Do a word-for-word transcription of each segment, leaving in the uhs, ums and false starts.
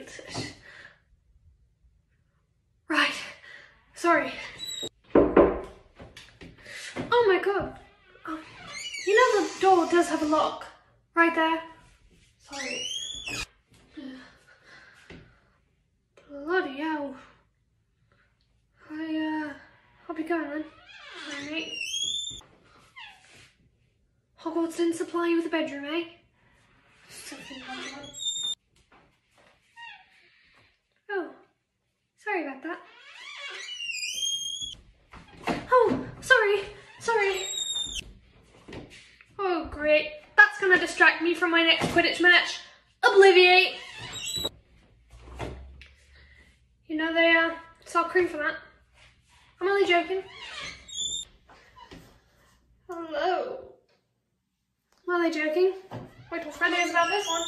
Right. Sorry. Oh my god. Um, you know the door does have a lock. Right there. Sorry. Bloody hell. I, uh, I'll be going then. Alright. Hogwarts didn't supply you with a bedroom, eh? Something like that. Oh, sorry about that. Oh, sorry, sorry. Oh, great. That's gonna distract me from my next Quidditch match. Obliviate. You know they uh, sell cream for that. I'm only joking. Hello. I'm only joking. Wait till Fred hears about this one.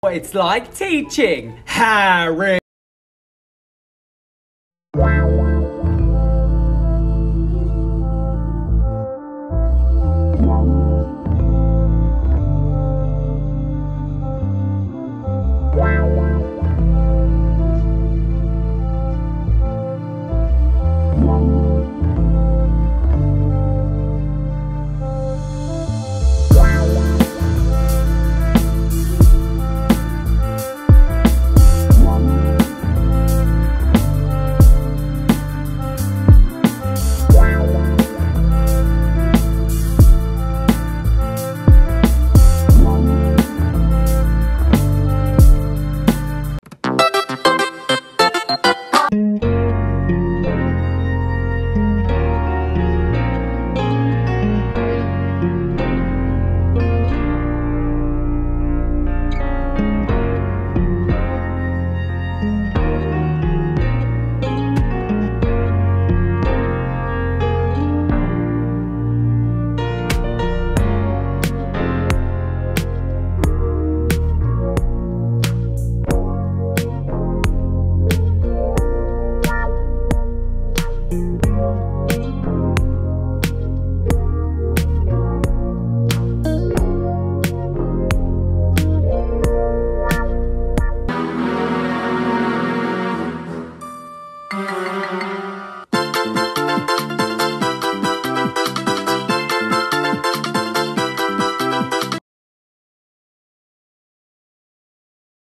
It's like teaching Harry.